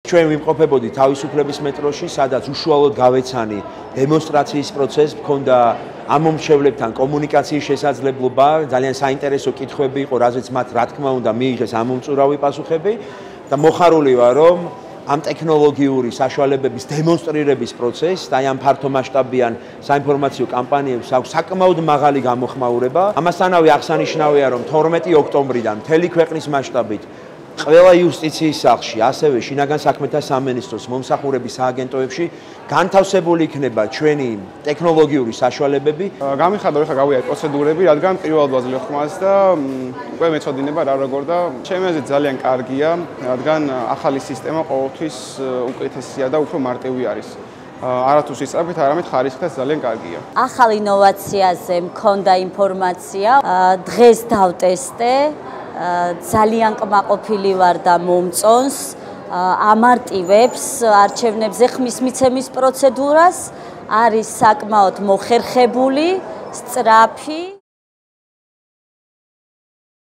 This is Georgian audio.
ჩვენ ვიმყოფებოდით თავისუფლების მეტროში, სადაც უშუალოდ გავეცანი დემონსტრაციის პროცესს, მქონდა ამ მომრჩევლებთან კომუნიკაციის შესაძლებლობა, ძალიან საინტერესო კითხვები იყო, რაზეც მათ რა თქმა უნდა მიიღეს ამომწურავი პასუხები და მოხარული ვარ, რომ ამ ტექნოლოგიური საშუალებების დემონსტრირების პროცესს, აი ამ ფართომასშტაბიან საინფორმაციო კამპანიებს აქვს საკმაოდ მაღალი გამოხმაურება. ამასთანავე აღსანიშნავია, რომ 12 ოქტომბრიდან მთელი ქვეყნის მასშტაბით ყველა იუსტიციის სახლში, ასევე შინაგან საქმეთა სამინისტროს მომსახურების სააგენტოებში განთავსებული იქნება ჩვენი ტექნოლოგიური საშუალებები. გამიხადო, ხა გავიარე პროცედურები, რადგან პირველად ვაძლევ ხმას და უკვე მეცოდინება რა როგორ და ჩემი აზრით ძალიან კარგია, რადგან ახალი სისტემა ყოველთვის უკეთესია და უფრო მარტივი არის. არათუ სისწრაფით, არამედ ხარისხითაც ძალიან კარგია. ახალ ინოვაციაზე მქონდა ინფორმაცია, დღეს დავტესტე. ძალიან კმაყოფილი ვარ და მომწონს ამარტივებს არჩევნებზე ხმის მიცემის პროცედურას არის საკმაოდ მოხერხებული, სწრაფი